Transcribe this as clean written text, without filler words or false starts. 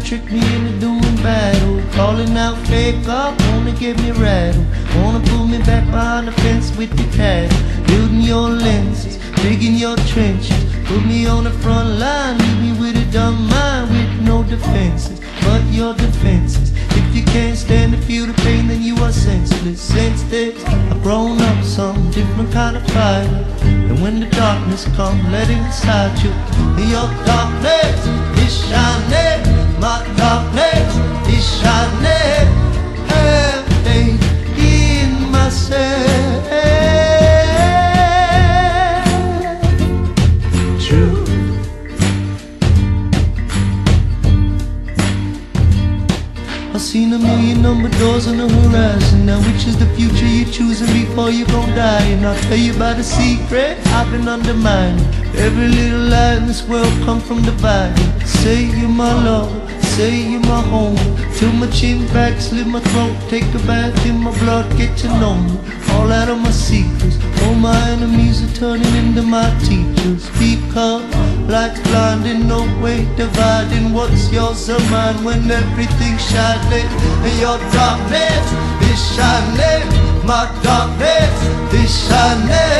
trick me into doing battle. Calling out fake up, wanna get me rattled. Wanna pull me back behind the fence with the cattle. Building your lenses, digging your trenches. Put me on the front line, leave me with a dumb mind with no defenses. But your defenses, if you can't stand to feel the pain, then you are senseless. Since this, I've grown up some different kind of fighter. And when the darkness comes, let it inside you. Your darkness is shining, my darkness is shining. Have faith in myself. True. I've seen a million number doors on the horizon. Now which is the future you're choosing before you gon' die? And I'll tell you about a secret I've been undermining. Every little lie in this world come from dividing. Say you're my love, say you're my home. Till my chin back, slit my throat. Take a bath in my blood, get to know me. All out of my secrets. All my enemies are turning into my teachers. Because life's blinding, no way dividing. What's yours or mine when everything's shining? And your darkness is shining, my darkness is shining.